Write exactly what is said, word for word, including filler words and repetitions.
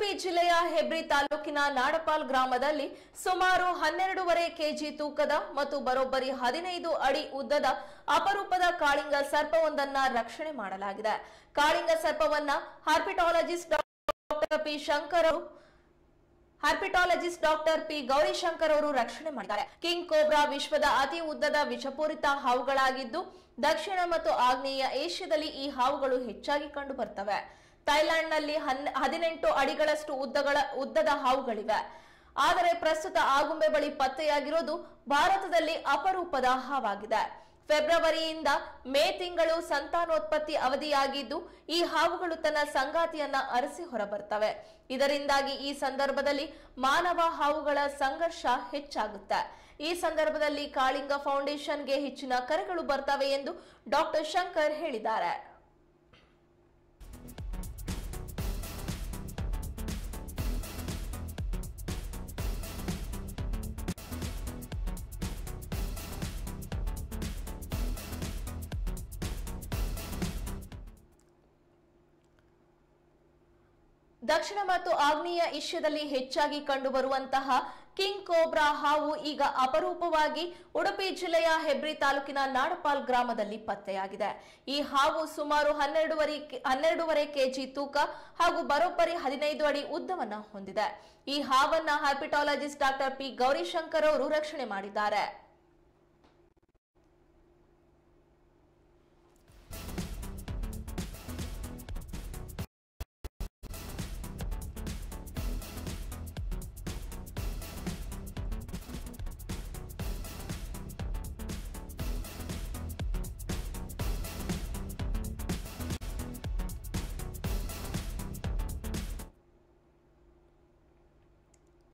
ಉಡುಪಿ ಜಿಲ್ಲೆಯ ಹೆಬ್ರಿ ತಾಲೂಕಿನ ನಾಡಪಾಲ್ ಗ್ರಾಮದಲ್ಲಿ ಸುಮಾರು ಹನ್ನೆರಡೂವರೆ ಕೆಜಿ ತೂಕದ ಮತ್ತು ಬರೋಬ್ಬರಿ ಹದಿನೈದು ಅಡಿ ಉದ್ದದ ಅಪರೂಪದ ಕಾಳಿಂಗ ಸರ್ಪವೊಂದನ್ನ ರಕ್ಷಣೆ ಮಾಡಲಾಗಿದೆ. ಕಾಳಿಂಗ ಸರ್ಪವನ್ನ ಹಾರ್ಪಿಟಾಲಜಿಸ್ಟ್ ಡಾಕ್ಟರ್ ಪಿ ಶಂಕರ್ ಅವರು ಹಾರ್ಪಿಟಾಲಜಿಸ್ಟ್ ಡಾಕ್ಟರ್ ಪಿ ಗೌರಿಶಂಕರ್ ಅವರು ರಕ್ಷಣೆ ಮಾಡಿದ್ದಾರೆ. ಕಿಂಗ್ ಕೋಬ್ರಾ ವಿಶ್ವದ ಅತಿ ಉದ್ದದ ವಿಷಪೂರಿತ ಹಾವುಗಳಾಗಿದ್ದು ದಕ್ಷಿಣ ಮತ್ತು ಆಗ್ನೇಯ ಏಷ್ಯಾದಲ್ಲಿ ಈ ಹಾವುಗಳು ಹೆಚ್ಚಾಗಿ ಕಂಡು ಬರ್ತವೆ. ಥೈಲ್ಯಾಂಡ್ನಲ್ಲಿ ಹದಿನೆಂಟು ಅಡಿಗಳಷ್ಟು ಉದ್ದಗಳ ಉದ್ದದ ಹಾವುಗಳಿವೆ. ಆದರೆ ಪ್ರಸ್ತುತ ಆಗುಂಬೆ ಬಳಿ ಪತ್ತೆಯಾಗಿರೋದು ಭಾರತದಲ್ಲಿ ಅಪರೂಪದ ಹಾವಾಗಿದೆ. ಫೆಬ್ರವರಿಯಿಂದ ಮೇ ತಿಂಗಳು ಸಂತಾನೋತ್ಪತ್ತಿ ಅವಧಿಯಾಗಿದ್ದು ಈ ಹಾವುಗಳು ತನ್ನ ಸಂಗಾತಿಯನ್ನ ಅರಸಿ ಹೊರಬರ್ತವೆ. ಇದರಿಂದಾಗಿ ಈ ಸಂದರ್ಭದಲ್ಲಿ ಮಾನವ ಹಾವುಗಳ ಸಂಘರ್ಷ ಹೆಚ್ಚಾಗುತ್ತೆ. ಈ ಸಂದರ್ಭದಲ್ಲಿ ಕಾಳಿಂಗ ಫೌಂಡೇಶನ್ಗೆ ಹೆಚ್ಚಿನ ಕರೆಗಳು ಬರ್ತವೆ ಎಂದು ಡಾಕ್ಟರ್ ಶಂಕರ್ ಹೇಳಿದ್ದಾರೆ. ದಕ್ಷಿಣ ಮತ್ತು ಆಗ್ನೇಯ ಏಷ್ಯಾದಲ್ಲಿ ಹೆಚ್ಚಾಗಿ ಕಂಡುಬರುವಂತಹ ಕಿಂಗ್ ಕೋಬ್ರಾ ಹಾವು ಈಗ ಅಪರೂಪವಾಗಿ ಉಡುಪಿ ಜಿಲ್ಲೆಯ ಹೆಬ್ರಿ ತಾಲೂಕಿನ ನಾಡಪಾಲ್ ಗ್ರಾಮದಲ್ಲಿ ಪತ್ತೆಯಾಗಿದೆ. ಈ ಹಾವು ಸುಮಾರು ಹನ್ನೆರಡೂವರೆ ಹನ್ನೆರಡೂವರೆ ಕೆಜಿ ತೂಕ ಹಾಗೂ ಬರೋಬ್ಬರಿ ಹದಿನೈದು ಅಡಿ ಉದ್ದವನ್ನ ಹೊಂದಿದೆ. ಈ ಹಾವನ್ನ ಹಾರ್ಪಿಟಾಲಜಿಸ್ಟ್ ಡಾಕ್ಟರ್ ಪಿ ಗೌರಿಶಂಕರ್ ಅವರು ರಕ್ಷಣೆ ಮಾಡಿದ್ದಾರೆ.